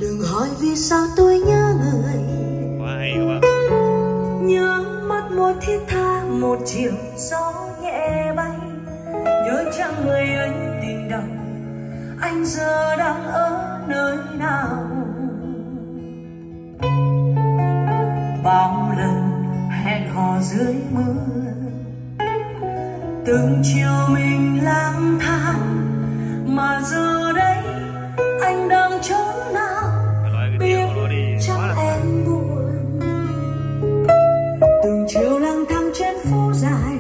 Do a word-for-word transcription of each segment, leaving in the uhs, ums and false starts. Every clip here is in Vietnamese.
Đừng hỏi vì sao tôi nhớ người. Quá hay các bạn. Nhớ mắt môi thiết tha một chiều gió nhẹ bay. Nhớ chăng người anh tình đầu, anh giờ đang ở nơi nào. Bao lần hẹn hò dưới mưa, từng chiều mình lang thang, mà giờ đây anh đang trốn nào. Biết chắc em buồn. Từng chiều lang thang trên phố dài,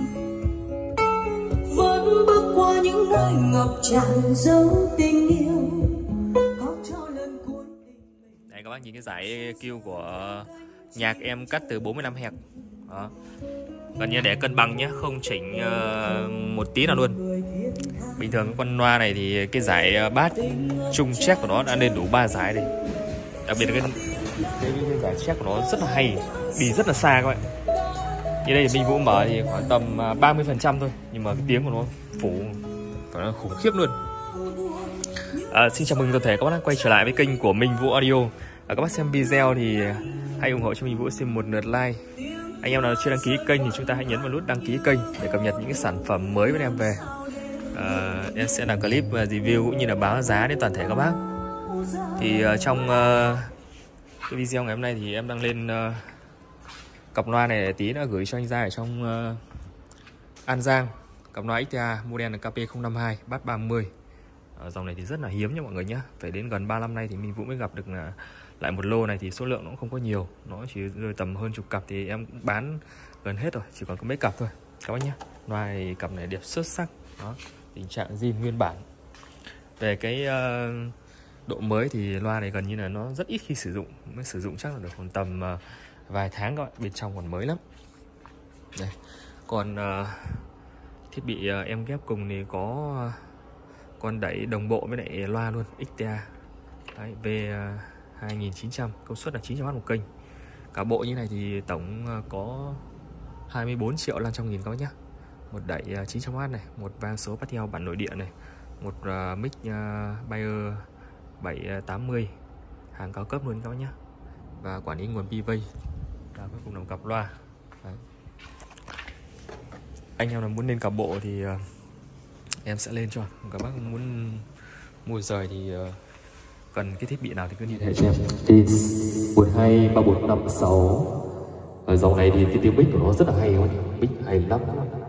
vẫn bước qua những nơi ngập tràn dấu tình yêu. Có cho lần cuối Đây các bác nhìn cái giải kêu của nhạc em cắt từ bốn mươi lăm hertz. Đó. Gần như để cân bằng nhé, không chỉnh uh, một tí nào luôn. Bình thường cái con loa này thì cái giải bass trung check của nó đã lên đủ ba giải đây. Đặc biệt là cái, cái, cái giải check của nó rất là hay, đi rất là xa các bạn. Như đây thì Minh Vũ mở thì khoảng tầm ba mươi phần trăm thôi, nhưng mà cái tiếng của nó phủ phải là khủng khiếp luôn. À, xin chào mừng toàn thể các bác đã quay trở lại với kênh của Minh Vũ Audio. À, các bác xem video thì hãy ủng hộ cho Minh Vũ xin một lượt like. Anh em nào chưa đăng ký kênh thì chúng ta hãy nhấn vào nút đăng ký kênh để cập nhật những cái sản phẩm mới bên em về. À, em sẽ làm clip review cũng như là báo giá đến toàn thể các bác. Thì uh, trong uh, cái video ngày hôm nay thì em đang lên uh, cặp loa này để tí đã gửi cho anh ra ở trong uh, An Giang. Cặp loa ích tê a model là K P không năm hai bass ba mươi. À, dòng này thì rất là hiếm nha mọi người nhé. Phải đến gần ba mươi năm nay thì Minh Vũ mới gặp được là lại một lô này, thì số lượng nó cũng không có nhiều, nó chỉ rơi tầm hơn chục cặp thì em cũng bán gần hết rồi, chỉ còn có mấy cặp thôi các bác nhé. Loa này cặp này đẹp xuất sắc, đó, tình trạng zin nguyên bản. Về cái uh, độ mới thì loa này gần như là nó rất ít khi sử dụng, mới sử dụng chắc là được khoảng tầm uh, vài tháng các bạn, bên trong còn mới lắm. Đây. Còn uh, thiết bị uh, em ghép cùng thì có uh, con đẩy đồng bộ với lại loa luôn, ích tê a đấy, V hai nghìn chín trăm, công suất là chín trăm oát một kênh. Cả bộ như này thì tổng có hai mươi bốn triệu năm trăm nghìn các bác nhé. Một đẩy chín trăm oát này, một vang số bắt theo bản nội địa này, một uh, mic uh, Bayer bảy tám mươi hàng cao cấp luôn các bác nhé. Và quản lý nguồn P-Way là cuối cùng đồng cặp loa đấy. Anh em nào muốn lên cả bộ thì uh, em sẽ lên cho. Các bác muốn mua rời thì uh, cần cái thiết bị nào thì cứ liên hệ cho em. một hai ba bốn năm sáu. Ở dòng này thì cái tiếng mic của nó rất là hay các bạn, mic hay lắm.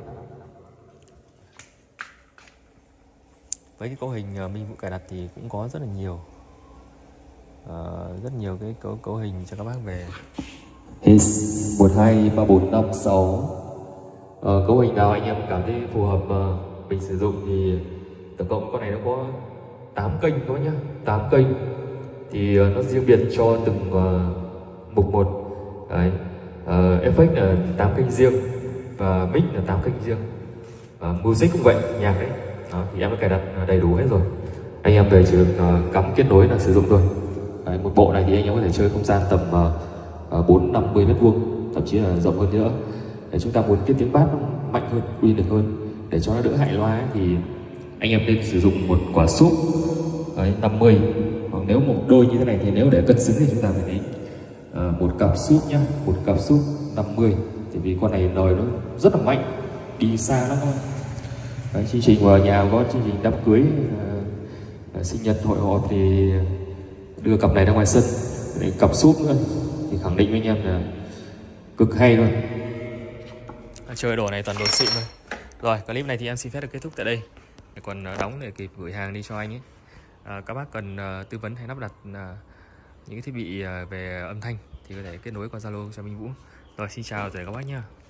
Với cái cấu hình Minh Vũ cài đặt thì cũng có rất là nhiều uh, rất nhiều cái cấu cấu hình cho các bác về. một hai ba bốn năm sáu. Ờ, cấu hình nào anh em cảm thấy phù hợp mà mình sử dụng thì tổng cộng con này nó có tám kênh các bác nhé, tám kênh thì uh, nó riêng biệt cho từng uh, mục một. Đấy, uh, effect là tám kênh riêng và mic là tám kênh riêng. Uh, music cũng vậy, nhạc đấy. Đó, thì em đã cài đặt đầy đủ hết rồi. Anh em về chỉ được uh, cắm kết nối là sử dụng thôi. Đấy, một bộ này thì anh em có thể chơi không gian tầm uh, bốn năm mươi mét vuông, thậm chí là rộng hơn nữa. Để chúng ta muốn cái tiếng bass nó mạnh hơn, uy lực hơn, để cho nó đỡ hại loa ấy, thì anh em nên sử dụng một quả súp đấy, năm mươi. Hoặc nếu một đôi như thế này thì nếu để cân xứng thì chúng ta phải lấy uh, một cặp súp nhá, một cặp súp năm mươi. Thì vì con này lời nó rất là mạnh, đi xa lắm thôi. Đấy, chương trình vào nhà có chương trình đám cưới, uh, sinh nhật, hội họp thì đưa cặp này ra ngoài sân để cặp súp nữa thì khẳng định với anh em là cực hay luôn. Chơi đồ này toàn đồ xịn thôi. Rồi, clip này thì em xin phép được kết thúc tại đây. Để còn đóng để kịp gửi hàng đi cho anh ấy. À, các bác cần uh, tư vấn hay lắp đặt uh, những cái thiết bị uh, về âm thanh thì có thể kết nối qua Zalo cho Minh Vũ. Rồi, xin chào tất cả các bác nhé.